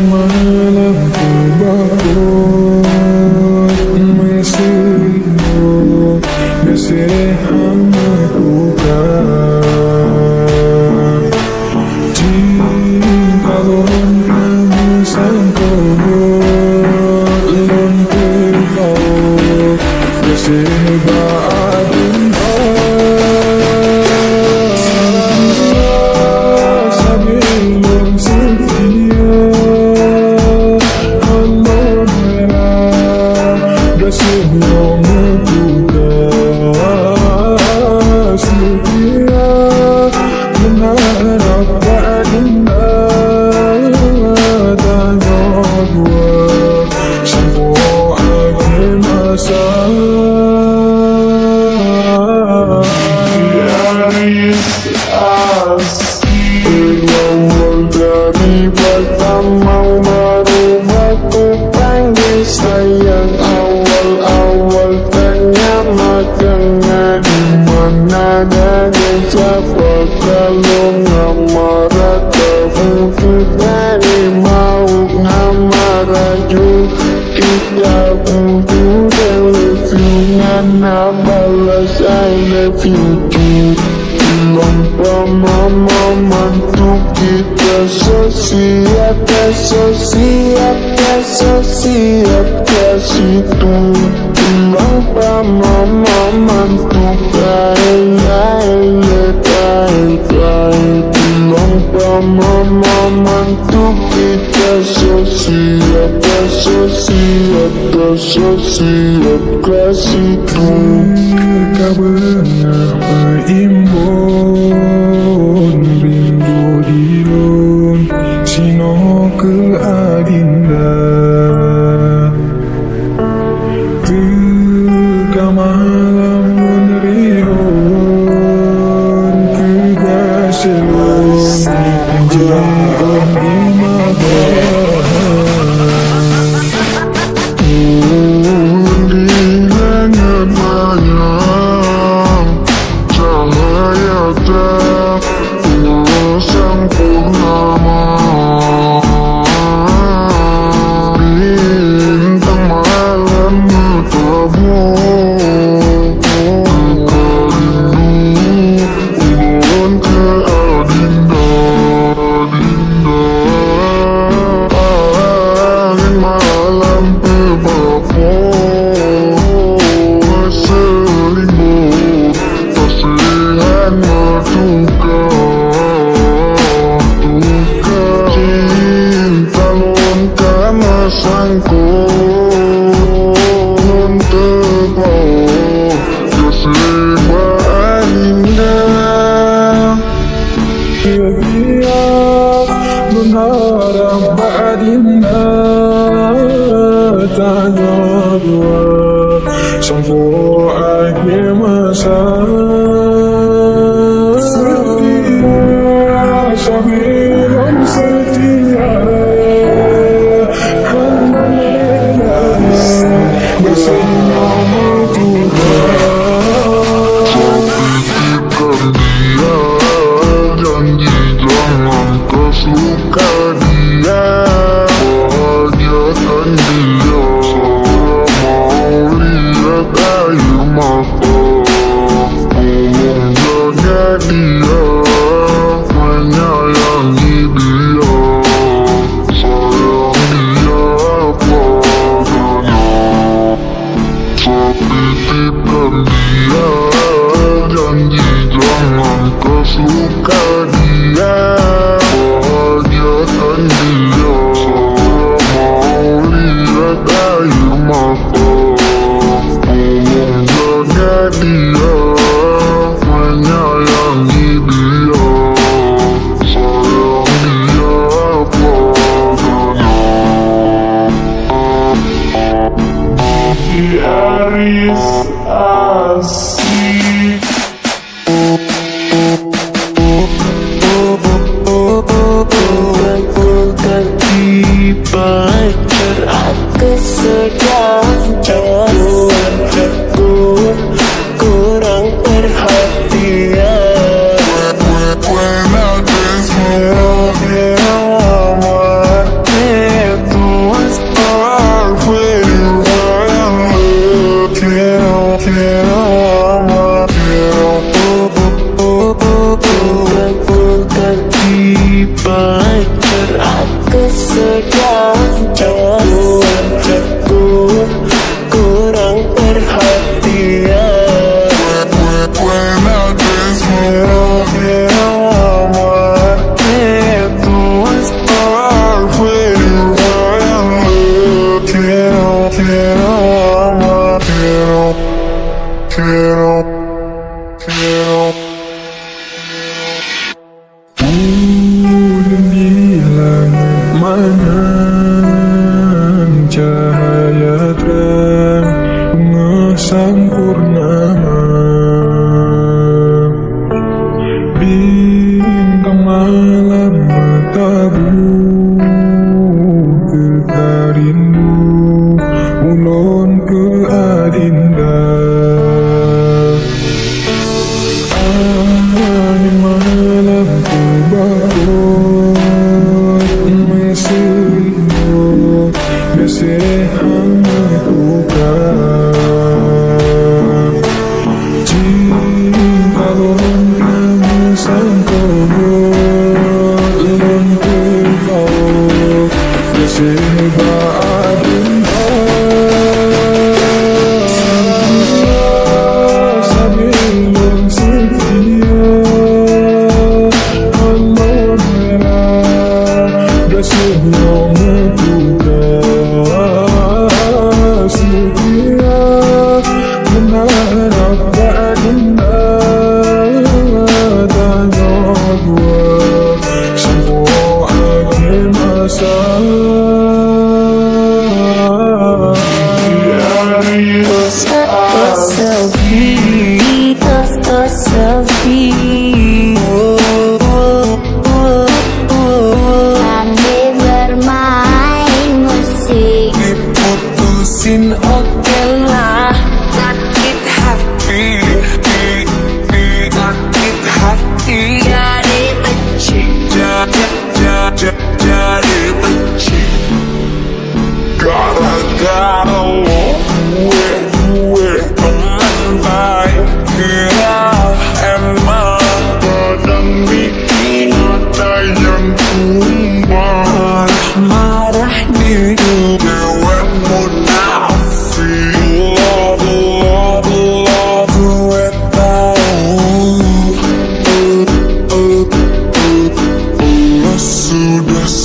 malam terbangun meselingkuh kesedihan melakukan cinta lon kamu sangkut lon terbaut kesedihan dari pertama baru aku panggil sayang, awal-awal tanya makanya dimana dan siapa, kalau ngamara terwujud dari mau ngamara juga kita butuh dan review ngana balas I love you too. Mantuk kita sosiap kasih tuh mantuk mantuk kita sosiap kasih tuh kau benar berimbun rindu dilun sino ke adinda teka malam menrihun kegaselun jengkong di mabahan di langit mayang cahaya terang sang purnama bintang malam tertabur ulun ke adinda angin malam terbakar selingkuh kasihan berduka cinta lon karena sangkut lon terbaut kesedihan indah dia berharap adinda tanya dua sampai akhir masa sebelum setia bersenyum sakitkan dia janji jangan kesuka dia bahagiakan dia mau lihat air mata tolong jaga dia menyayangi dia sayang dia padanya sakitkan dia janji jangan kesuka dia bahagiakan dia mau lihat air mata tolong jaga dia menyayangi dia sayang dia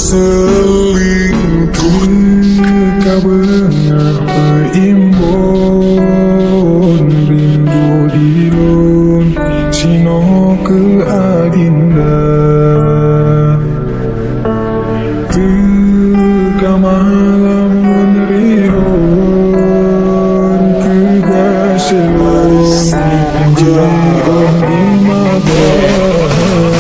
selingkuh kabeungah peimbon rindu dilun sino ke adinda teu malam menerion ke gaselon anjeun di mabah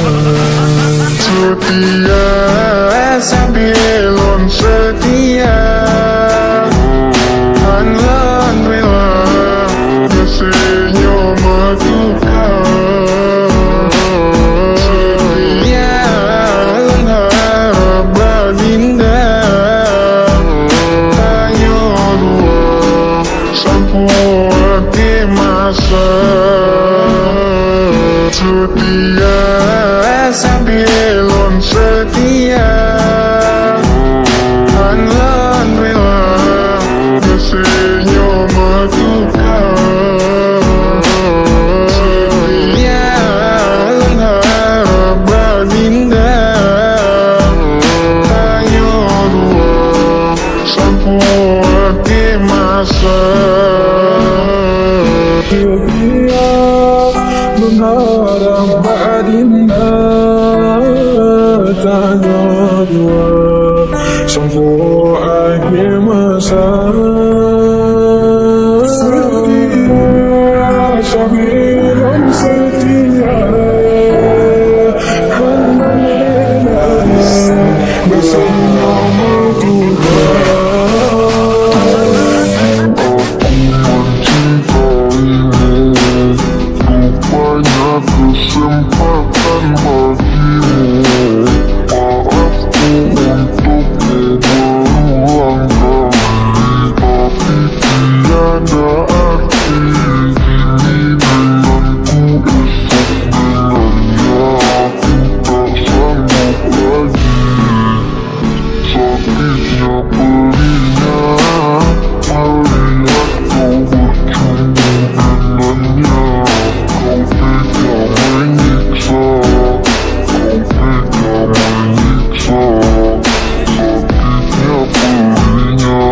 setia sambilon setia anlan rela kesenyo maduka setia harap badinda tayo dua sampo ke masa setia sambilon setia anlan rela kesenyo maduka setia harap badinda tayo dua sampo ke masa setia mengharap badinda tayo dua sampo akhir masa setia sambilon setia bersama maduka kesempatan bagimu maafku untukmu berulang kali tapi tiada arti ini denganku esok dengannya aku tak sanggup lagi sakitnya perihnya melihat kau bercumbu dengannya kau tega menyiksa sakitnya perihnya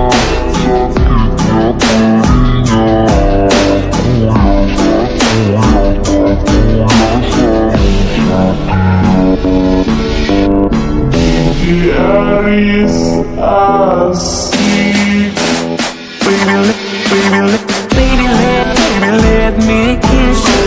Aries asik baby let me kiss you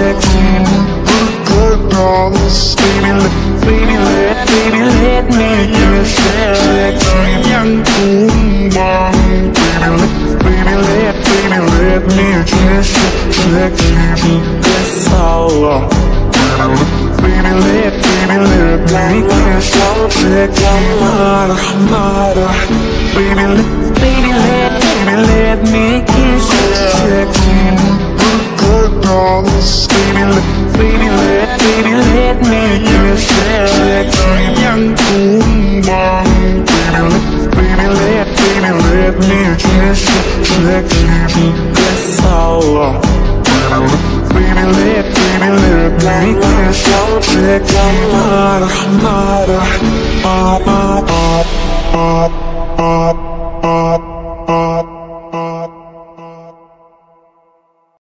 berkedalas baby let me kiss you yang kumbang baby let me kiss you jika salah baby let me kiss you jika marah baby let me kiss you berkedalas baby let me kiss you yang kumbang baby let me kiss you jika salah baby let me kiss you jika marah